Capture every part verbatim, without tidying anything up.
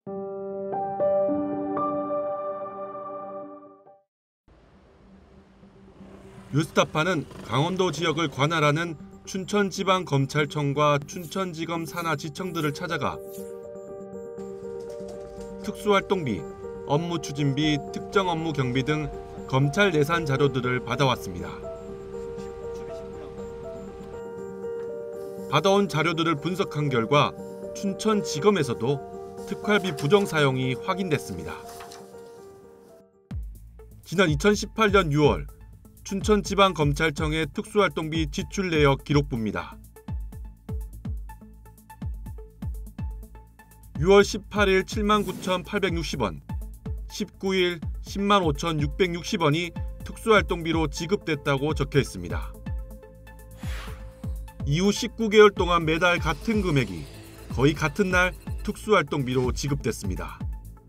뉴스타파는 강원도 지역을 관할하는 춘천지방검찰청과 춘천지검 산하지청들을 찾아가 특수활동비, 업무추진비, 특정 업무 경비 등 검찰 예산 자료들을 받아왔습니다. 받아온 자료들을 분석한 결과 춘천지검에서도 특활비 부정 사용이 확인됐습니다. 지난 이천십팔 년 유월 춘천지방검찰청의 특수활동비 지출 내역 기록부입니다. 유월 십팔 일 칠만 구천팔백육십 원, 십구 일 십만 오천육백육십 원이 특수활동비로 지급됐다고 적혀 있습니다. 이후 십구 개월 동안 매달 같은 금액이 거의 같은 날 특수활동비로 지급됐습니다.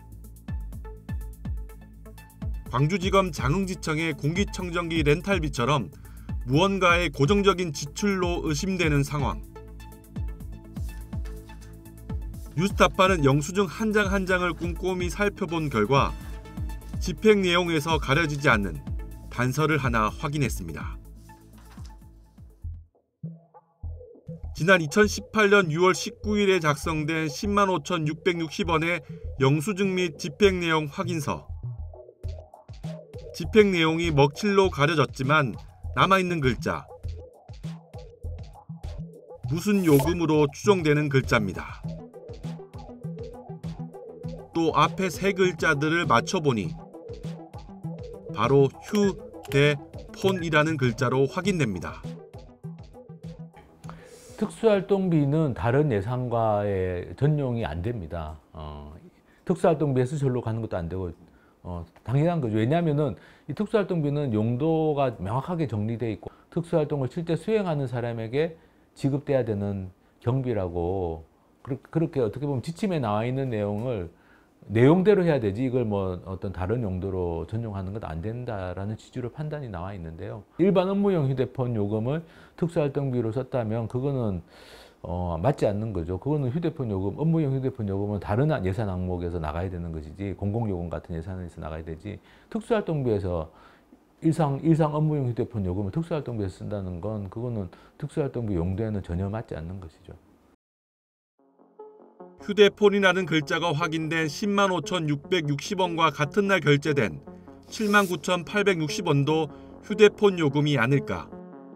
광주지검 장흥지청의 공기청정기 렌탈비처럼 무언가의 고정적인 지출로 의심되는 상황. 뉴스타파는 영수증 한 장 한 장을 꼼꼼히 살펴본 결과 집행 내용에서 가려지지 않는 단서를 하나 확인했습니다. 지난 이천십팔 년 유월 십구 일에 작성된 십만 오천육백육십 원의 영수증 및 집행 내용 확인서. 집행 내용이 먹칠로 가려졌지만 남아있는 글자. 무슨 요금으로 추정되는 글자입니다. 또 앞에 세 글자들을 맞춰보니 바로 휴대폰이라는 글자로 확인됩니다. 특수활동비는 다른 예산과의 전용이 안 됩니다. 어, 특수활동비에서 절로 가는 것도 안 되고 어, 당연한 거죠. 왜냐하면은 이 특수활동비는 용도가 명확하게 정리되어 있고 특수활동을 실제 수행하는 사람에게 지급돼야 되는 경비라고 그렇게 어떻게 보면 지침에 나와 있는 내용을 내용대로 해야 되지 이걸 뭐 어떤 다른 용도로 전용하는 건 안 된다라는 취지로 판단이 나와 있는데요. 일반 업무용 휴대폰 요금을 특수활동비로 썼다면 그거는 어, 맞지 않는 거죠. 그거는 휴대폰 요금, 업무용 휴대폰 요금은 다른 예산 항목에서 나가야 되는 것이지 공공요금 같은 예산에서 나가야 되지 특수활동비에서 일상, 일상 업무용 휴대폰 요금을 특수활동비에서 쓴다는 건 그거는 특수활동비 용도에는 전혀 맞지 않는 것이죠. 휴대폰이라는 글자가 확인된 십만 오천육백육십 원과 같은 날 결제된 칠만 구천팔백육십 원도 휴대폰 요금이 아닐까.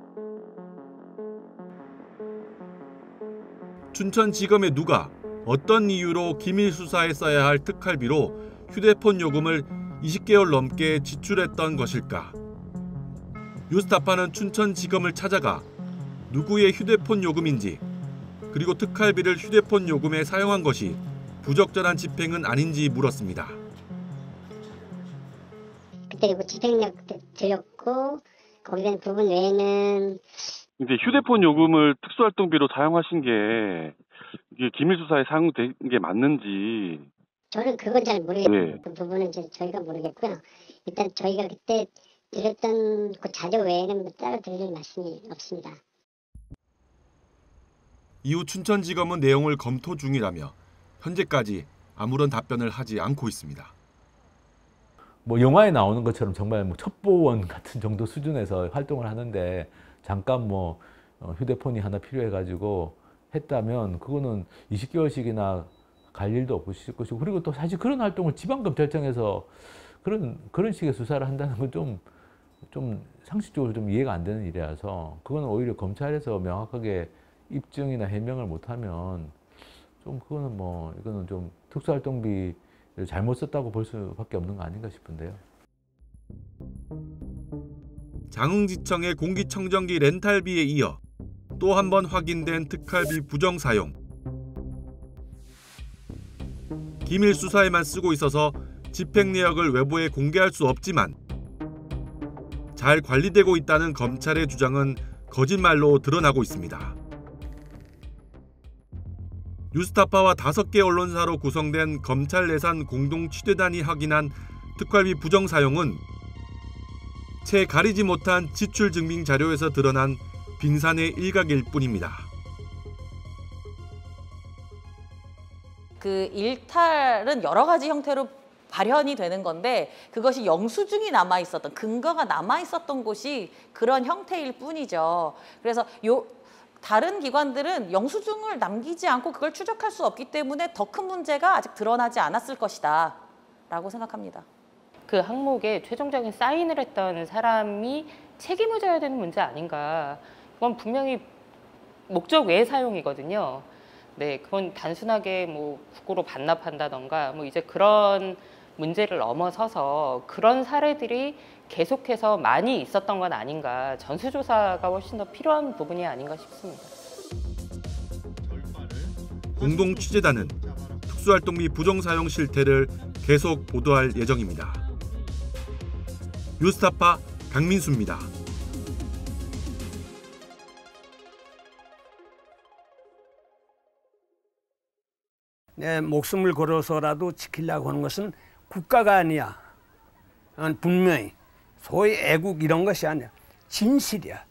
춘천지검의 누가 어떤 이유로 기밀 수사에 써야 할 특활비로 휴대폰 요금을 이십 개월 넘게 지출했던 것일까? 뉴스타파는 춘천지검을 찾아가 누구의 휴대폰 요금인지 그리고 특활비를 휴대폰 요금에 사용한 것이 부적절한 집행은 아닌지 물었습니다. 그때 뭐 집행력 드렸고 거기에 대한 부분 외에는 이제 휴대폰 요금을 특수활동비로 사용하신 게 이게 기밀 수사에 사용된 게 맞는지 저는 그건 잘 모르겠어요. 네. 그 부분은 이제 저희가 모르겠고요. 일단 저희가 그때 드렸던 그 자료 외에는 뭐 따로 드릴 말씀이 없습니다. 이후 춘천지검은 내용을 검토 중이라며 현재까지 아무런 답변을 하지 않고 있습니다. 뭐 영화에 나오는 것처럼 정말 뭐 첩보원 같은 정도 수준에서 활동을 하는데 잠깐 뭐 휴대폰이 하나 필요해가지고 했다면 그거는 이십 개월씩이나 갈 일도 없으실 것이고 그리고 또 사실 그런 활동을 지방검찰청에서 그런 그런 식의 수사를 한다는 건 좀 좀 상식적으로 좀 이해가 안 되는 일이라서 그거는 오히려 검찰에서 명확하게 입증이나 해명을 못하면 좀 그거는 뭐 이거는 좀 특수활동비를 잘못 썼다고 볼 수밖에 없는 거 아닌가 싶은데요. 장흥지청의 공기청정기 렌탈비에 이어 또 한 번 확인된 특활비 부정 사용. 기밀 수사에만 쓰고 있어서 집행 내역을 외부에 공개할 수 없지만 잘 관리되고 있다는 검찰의 주장은 거짓말로 드러나고 있습니다. 뉴스타파와 다섯 개 언론사로 구성된 검찰 예산 공동취재단이 확인한 특활비 부정 사용은 채 가리지 못한 지출 증빙 자료에서 드러난 빙산의 일각일 뿐입니다. 그 일탈은 여러 가지 형태로 발현이 되는 건데 그것이 영수증이 남아 있었던 근거가 남아 있었던 곳이 그런 형태일 뿐이죠. 그래서 요 다른 기관들은 영수증을 남기지 않고 그걸 추적할 수 없기 때문에 더 큰 문제가 아직 드러나지 않았을 것이다 라고 생각합니다. 그 항목에 최종적인 사인을 했던 사람이 책임을 져야 되는 문제 아닌가. 그건 분명히 목적 외의 사용이거든요. 네, 그건 단순하게 뭐 국고로 반납한다던가 뭐 이제 그런 문제를 넘어서서 그런 사례들이 계속해서 많이 있었던 건 아닌가. 전수조사가 훨씬 더 필요한 부분이 아닌가 싶습니다. 공동 취재단은 특수활동비 부정사용 실태를 계속 보도할 예정입니다. 뉴스타파 강민수입니다. 내 목숨을 걸어서라도 지키려고 하는 것은 국가가 아니야. 분명히 소위 애국 이런 것이 아니야. 진실이야.